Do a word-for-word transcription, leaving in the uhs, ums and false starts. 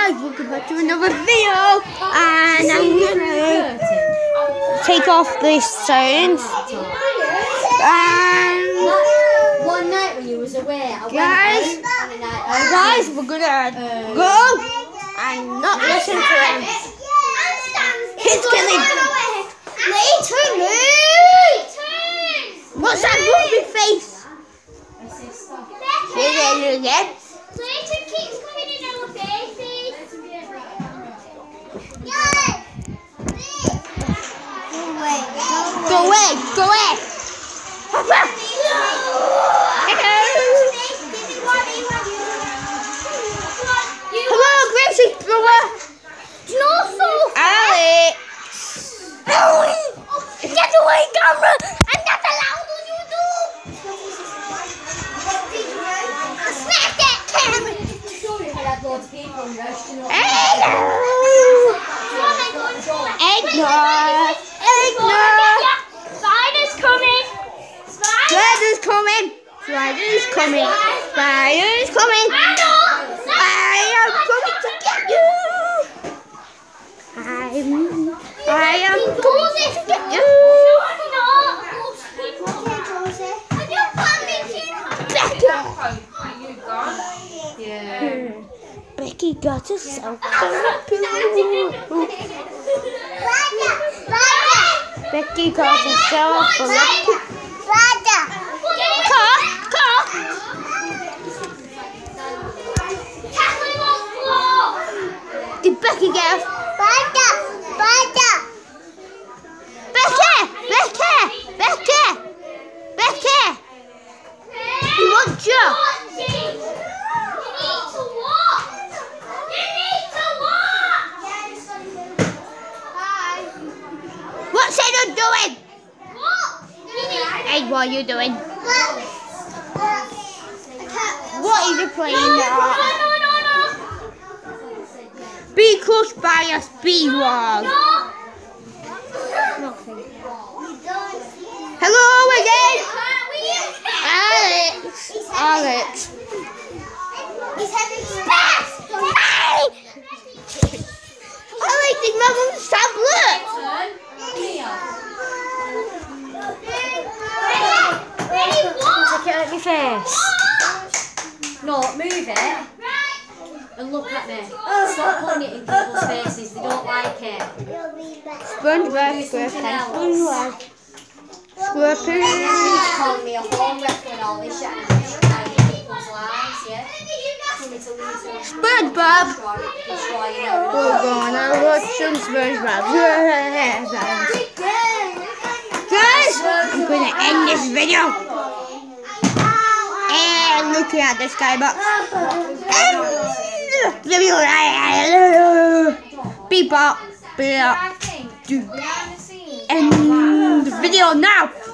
guys, welcome back to another video, and I'm gonna take off this sound. And one night when you was away, I guys, went out on a night uh, guys, we're gonna uh, go and not listen to him. He's killing. What's that movie face? Say that again. Clayton keeps coming in our faces. Go away, go away. Hello. Hello, Gracie, brother. No, so Alex. Get away, camera. I'm not allowed on YouTube. Smack that camera. Hello. Eggnog. Eggnog. Spider's coming. Spider's coming. Spider's coming. Spider's coming. I am coming to get you. I'm, I am coming to get you. Yeah. Becky got herself a pool. Becky got herself a pool. Car, car. Did Becky get her? Becky! Becky! Becky! Becky! He wants you. What's it doing? Hey, what are you doing? What are you playing now? Be crushed by a speed wall. Nothing. Hello again. Alex. Alex. Hey! Alex, did my mum's tablet? Stick it at my face. No, move it and look at me. Stop putting it in people's faces. They don't like it. SpongeBob SquarePants. SpongeBob SquarePants. He's calling me a home wrecker and all this shit. And I'm just trying to get people's lives, yeah? For me to lose it. SpongeBob. Destroying it. We're gonna watch some SpongeBob. Guys, I'm gonna end this video. And looking at the skybox. Beep up. Beep up. End the video now.